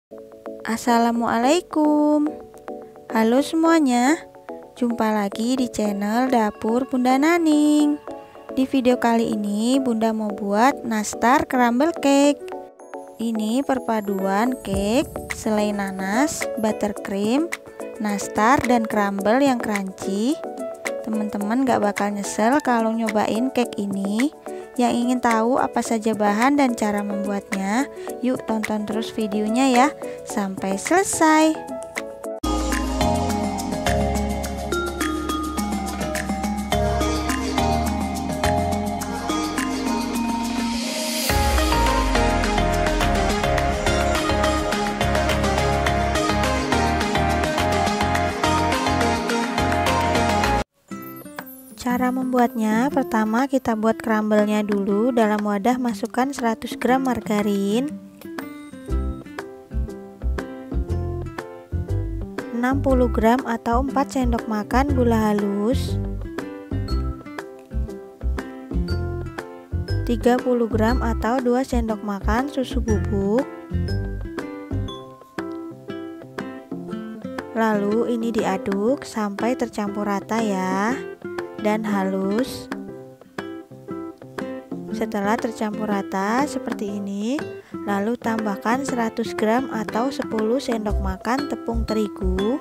Assalamualaikum. Halo semuanya, jumpa lagi di channel Dapur Bunda Naning. Di video kali ini Bunda mau buat nastar crumble cake. Ini perpaduan cake, selai nanas, buttercream, nastar, dan crumble yang crunchy. Teman-teman gak bakal nyesel kalau nyobain cake ini. Yang ingin tahu apa saja bahan dan cara membuatnya, yuk tonton terus videonya ya sampai selesai. Cara membuatnya, pertama kita buat crumble-nya dulu. Dalam wadah masukkan 100 gram margarin, 60 gram atau 4 sendok makan gula halus, 30 gram atau 2 sendok makan susu bubuk. Lalu ini diaduk sampai tercampur rata ya dan halus. Setelah tercampur rata seperti ini, lalu tambahkan 100 gram atau 10 sendok makan tepung terigu,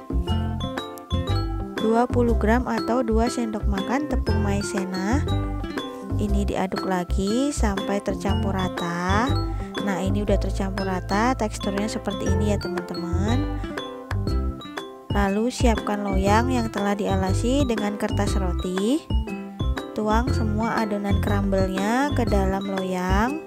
20 gram atau 2 sendok makan tepung maizena. Ini diaduk lagi sampai tercampur rata. Nah, ini udah tercampur rata, teksturnya seperti ini ya teman-teman. Lalu siapkan loyang yang telah dialasi dengan kertas roti. Tuang semua adonan crumble-nya ke dalam loyang.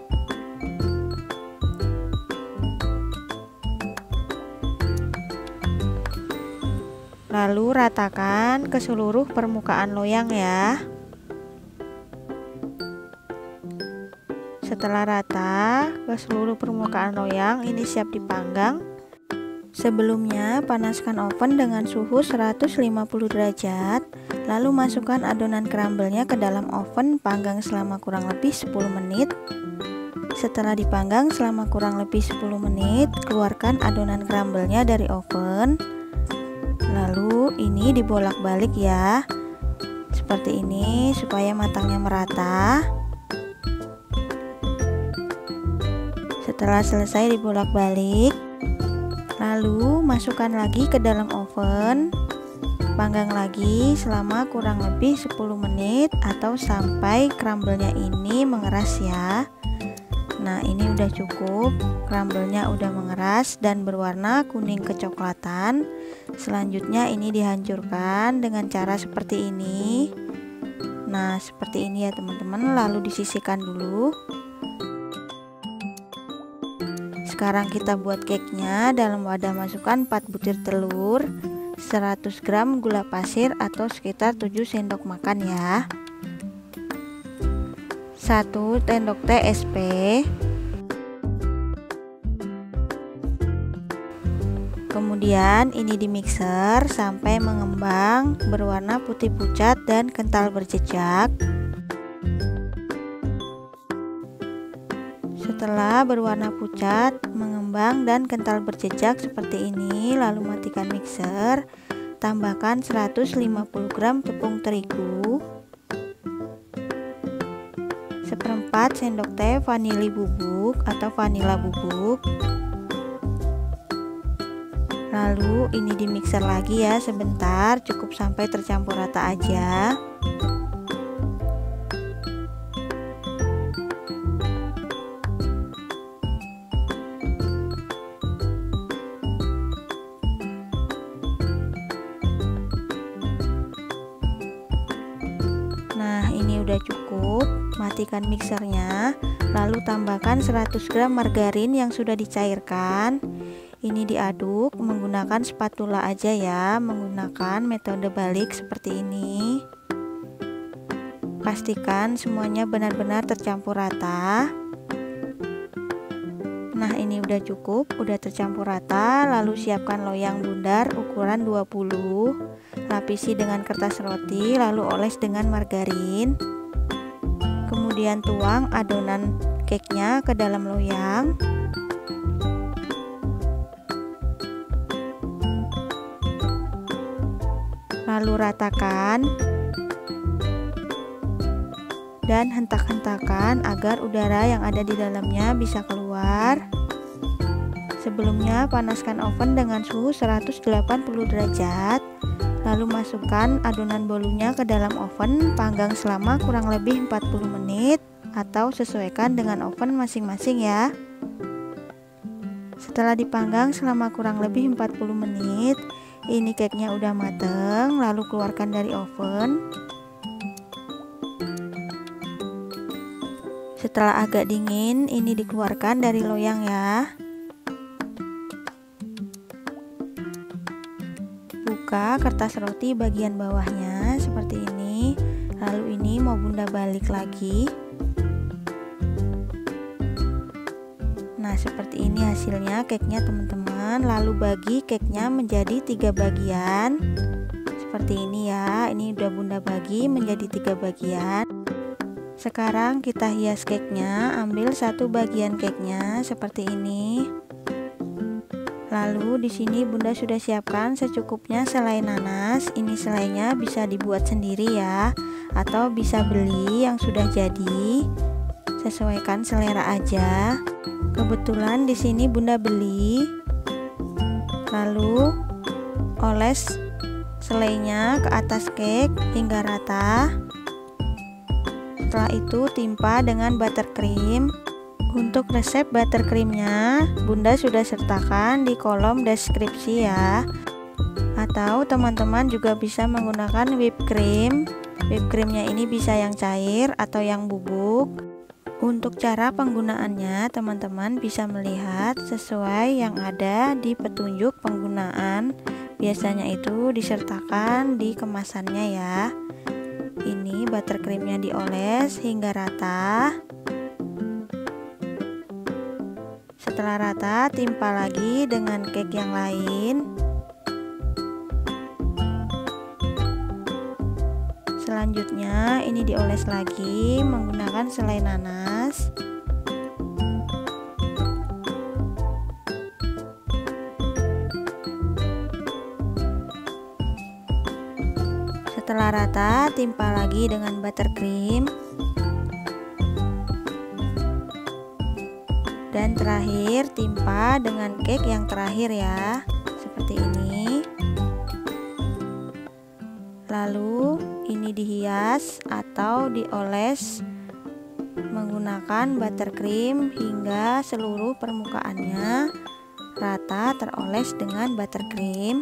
Lalu ratakan ke seluruh permukaan loyang ya. Setelah rata ke seluruh permukaan loyang, ini siap dipanggang. Sebelumnya panaskan oven dengan suhu 150 derajat, lalu masukkan adonan crumble-nya ke dalam oven, panggang selama kurang lebih 10 menit. Setelah dipanggang selama kurang lebih 10 menit, keluarkan adonan crumble-nya dari oven. Lalu ini dibolak-balik ya, seperti ini supaya matangnya merata. Setelah selesai dibolak-balik, lalu masukkan lagi ke dalam oven, panggang lagi selama kurang lebih 10 menit atau sampai crumble-nya ini mengeras ya. Nah, ini udah cukup, crumble-nya udah mengeras dan berwarna kuning kecoklatan. Selanjutnya ini dihancurkan dengan cara seperti ini. Nah, seperti ini ya teman-teman, lalu disisihkan dulu. Sekarang kita buat cake-nya. Dalam wadah masukkan 4 butir telur, 100 gram gula pasir atau sekitar 7 sendok makan ya, 1 sendok teh SP, kemudian ini di mixer sampai mengembang berwarna putih pucat dan kental berjejak. Setelah berwarna pucat, mengembang dan kental berjejak seperti ini, lalu matikan mixer. Tambahkan 150 gram tepung terigu, 1/4 sendok teh vanili bubuk atau vanila bubuk. Lalu ini di mixer lagi ya sebentar, cukup sampai tercampur rata aja. Nah, ini udah cukup, matikan mixernya, lalu tambahkan 100 gram margarin yang sudah dicairkan. Ini diaduk menggunakan spatula aja ya, menggunakan metode balik seperti ini. Pastikan semuanya benar-benar tercampur rata. Nah, ini udah cukup, udah tercampur rata. Lalu siapkan loyang bundar ukuran 20, lapisi dengan kertas roti, lalu oles dengan margarin. Kemudian tuang adonan cake-nya ke dalam loyang. Lalu ratakan dan hentak-hentakan agar udara yang ada di dalamnya bisa keluar. Sebelumnya panaskan oven dengan suhu 180 derajat. Lalu masukkan adonan bolunya ke dalam oven, panggang selama kurang lebih 40 menit atau sesuaikan dengan oven masing-masing ya. Setelah dipanggang selama kurang lebih 40 menit, ini cake-nya udah mateng, lalu keluarkan dari oven. Setelah agak dingin, ini dikeluarkan dari loyang ya. Buka kertas roti bagian bawahnya seperti ini. Lalu ini mau Bunda balik lagi. Nah, seperti ini hasilnya cake-nya teman-teman. Lalu bagi cake-nya menjadi 3 bagian. Seperti ini ya. Ini udah Bunda bagi menjadi 3 bagian. Sekarang kita hias cake-nya. Ambil satu bagian cake-nya seperti ini. Lalu di sini Bunda sudah siapkan secukupnya selai nanas. Ini selainya bisa dibuat sendiri ya, atau bisa beli yang sudah jadi. Sesuaikan selera aja. Kebetulan di sini Bunda beli. Lalu oles selainya ke atas cake hingga rata. Setelah itu timpa dengan buttercream. Untuk resep buttercreamnya Bunda sudah sertakan di kolom deskripsi ya. Atau teman-teman juga bisa menggunakan whipped cream. Whipped creamnya ini bisa yang cair atau yang bubuk. Untuk cara penggunaannya teman-teman bisa melihat sesuai yang ada di petunjuk penggunaan. Biasanya itu disertakan di kemasannya ya. Ini buttercreamnya dioles hingga rata. Setelah rata, timpa lagi dengan cake yang lain. Selanjutnya ini dioles lagi menggunakan selai nanas. Setelah rata, timpa lagi dengan buttercream. Dan terakhir timpa dengan cake yang terakhir ya, seperti ini. Lalu ini dihias atau dioles menggunakan buttercream hingga seluruh permukaannya rata teroles dengan buttercream.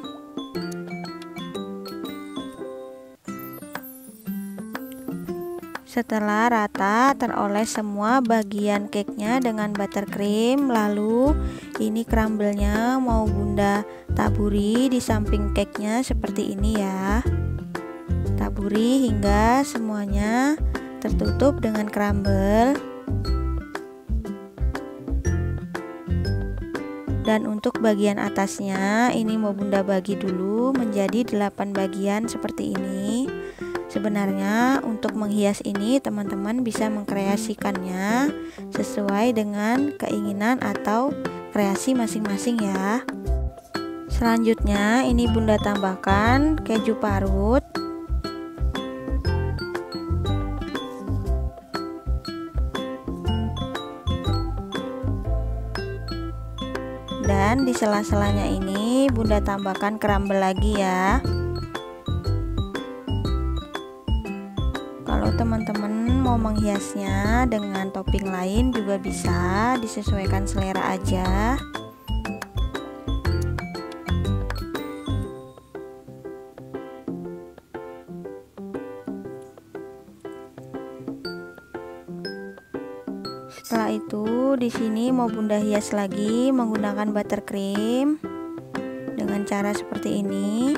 Setelah rata teroles semua bagian cake-nya dengan buttercream, lalu ini crumble-nya mau Bunda taburi di samping cake-nya seperti ini ya. Taburi hingga semuanya tertutup dengan crumble. Dan untuk bagian atasnya ini mau Bunda bagi dulu menjadi 8 bagian seperti ini. Sebenarnya untuk menghias ini teman-teman bisa mengkreasikannya sesuai dengan keinginan atau kreasi masing-masing ya. Selanjutnya ini Bunda tambahkan keju parut. Dan di sela-selanya ini Bunda tambahkan crumble lagi ya. Kalau teman-teman mau menghiasnya dengan topping lain juga bisa, disesuaikan selera aja. Setelah itu di sini mau Bunda hias lagi menggunakan buttercream dengan cara seperti ini.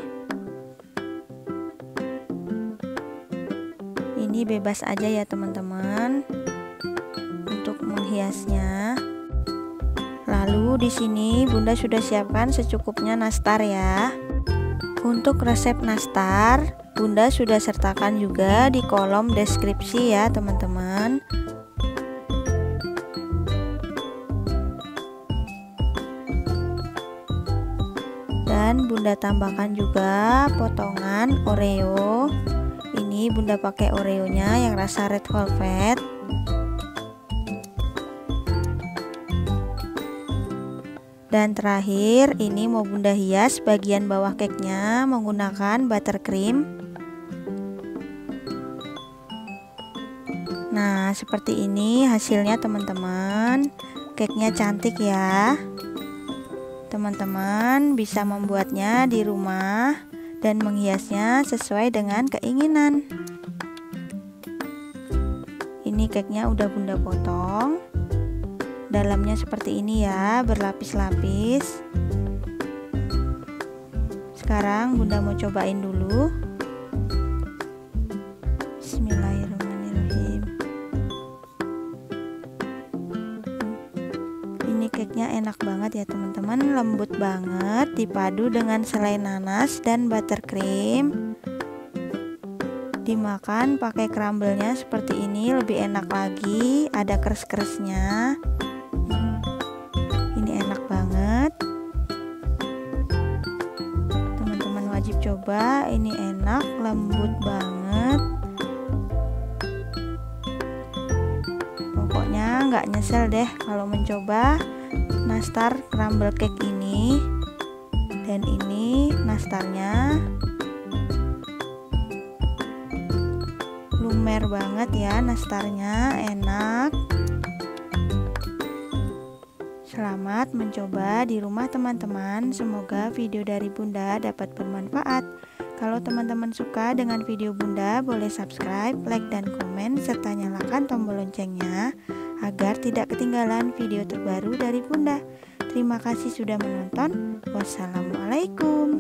Ini bebas aja ya teman-teman untuk menghiasnya. Lalu di sini Bunda sudah siapkan secukupnya nastar ya. Untuk resep nastar Bunda sudah sertakan juga di kolom deskripsi ya teman-teman. Dan Dan Bunda tambahkan juga potongan Oreo. Ini Bunda pakai Oreonya yang rasa red velvet. Dan terakhir ini mau Bunda hias bagian bawah cake-nya menggunakan buttercream. Nah, seperti ini hasilnya teman-teman. Cake-nya cantik ya. Teman-teman bisa membuatnya di rumah dan menghiasnya sesuai dengan keinginan. Ini cake-nya udah Bunda potong. Dalamnya seperti ini ya, berlapis-lapis. Sekarang Bunda mau cobain dulu. Bismillahirrahmanirrahim. Ini cake-nya enak banget ya teman-teman, lembut banget, dipadu dengan selai nanas dan buttercream. Dimakan pakai crumble-nya seperti ini lebih enak lagi, ada keres-keresnya. Ini enak banget. Teman-teman wajib coba, ini enak, lembut banget. Pokoknya nggak nyesel deh kalau mencoba nastar crumble cake ini. Dan ini nastarnya lumer banget ya, nastarnya enak. Selamat mencoba di rumah teman-teman. Semoga video dari Bunda dapat bermanfaat. Kalau teman-teman suka dengan video Bunda, boleh subscribe, like, dan komen, serta nyalakan tombol loncengnya agar tidak ketinggalan video terbaru dari Bunda. Terima kasih sudah menonton. Wassalamualaikum.